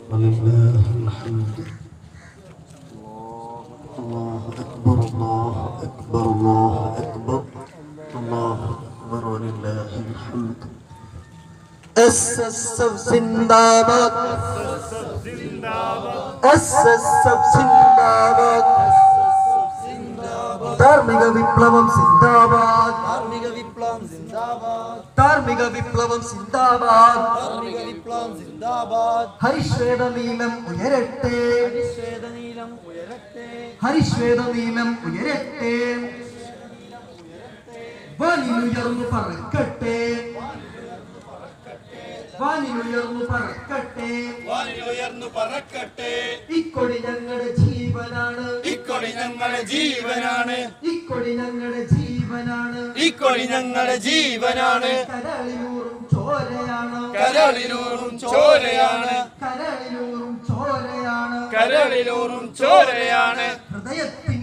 ولله الحمد. الله أكبر الله أكبر الله أكبر الله أكبر ولله الحمد. SSF زنداباد SSF زنداباد ധാർമ്മിക വിപ്ലവം സിന്ദാബാദ് ധാർമ്മിക വിപ്ലവം സിന്ദാബാദ് ധാർമ്മിക വിപ്ലവം സിന്ദാബാദ് ധാർമ്മിക വിപ്ലവം സിന്ദാബാദ് ഹരിശ്വേത നീലം ഉയരട്ടെ ഹരിശ്വേത നീലം ഉയരട്ടെ ഹരിശ്വേത നീലം ഉയരട്ടെ വാനിലുയർന്നു പറക്കട്ടെ വാനിലുയർന്നു പറക്കട്ടെ വാനിലുയർന്നു പറക്കട്ടെ ഇക്കൊടി ഞങ്ങളുടെ ജീവനാണ് ഇക്കൊടി ഞങ്ങളുടെ ജീവനാണ് ഇക്കൊടി ഞങ്ങളുടെ ജീവനാണ് ഇക്കൊടി ഞങ്ങളുടെ ജീവനാണ് കരളിലൂറും ചോരയാണ് കരളിലൂറും ചോരയാണ് കരളിലൂറും ചോരയാണ് കരളിലൂറും ചോരയാണ് ഹൃദയത്തിൽ